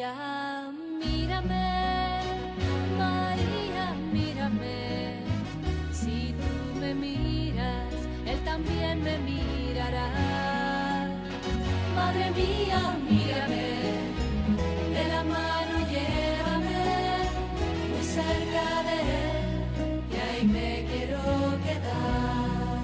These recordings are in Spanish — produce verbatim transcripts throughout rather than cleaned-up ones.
María, mírame, María, mírame. Si tú me miras, Él también me mirará. Madre mía, mírame, de la mano llévame muy cerca de Él, y ahí me quiero quedar.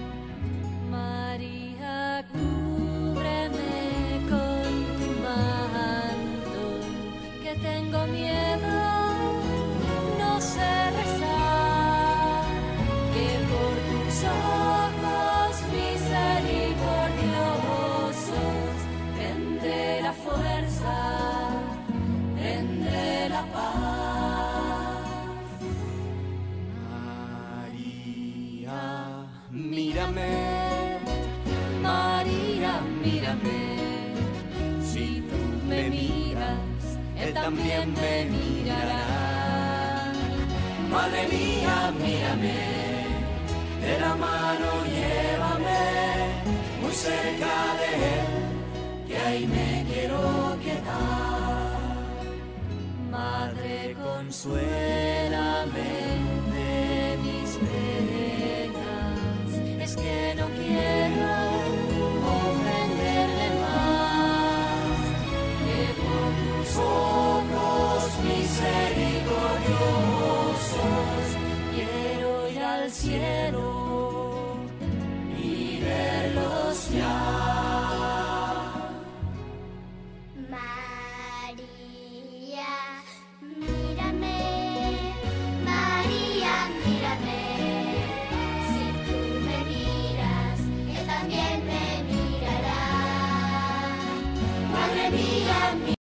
María, cúbreme con tu manto, que tengo miedo, no sé rezar, que por tus ojos misericordiosos tendré la fuerza, tendré la paz. María, mírame, María, mírame, si tú me miras, Él también me mirará. Madre mía, mírame, de la mano llévame muy cerca de Él, que ahí me quiero quedar. Madre, consuélame de mis penas, es que no quiero ofenderle más, que por tus ojos misericordiosos quiero ir al cielo y verlos ya. María, mírame, María, mírame. Si tú me miras, Él también me mirará. Madre mía,